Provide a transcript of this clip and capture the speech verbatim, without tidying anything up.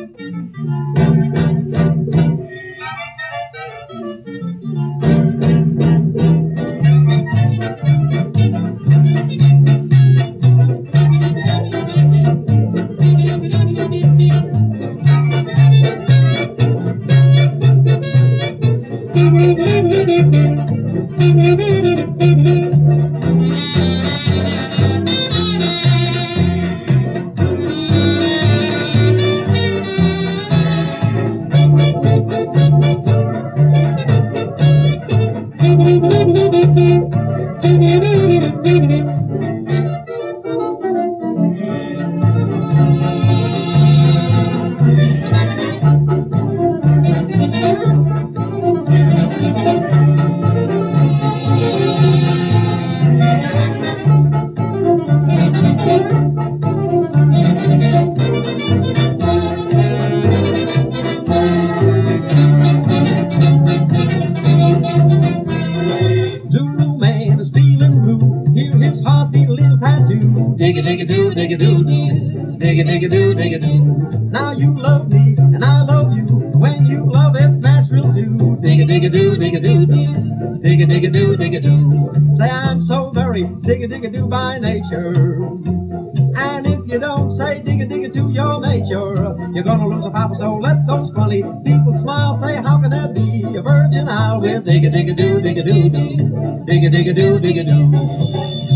Dig-a-dig-a-doo, dig-a-doo-doo, dig-a-dig-a-doo, dig-a-doo. Now you love me, and I love you. When you love, it's natural too. Dig-a-dig-a-doo, dig-a-doo-doo, dig-a-dig-a-doo, dig-a-doo. Say I'm so very dig-a-dig-a-doo by nature. And if you don't say dig-a-dig-a to your nature, you're gonna lose a papa, so let those funny people smile. Say, how can there be a virgin isle with dig-a-dig-a-doo, dig-a-doo-doo, dig-a-dig-a-doo, dig-a-doo.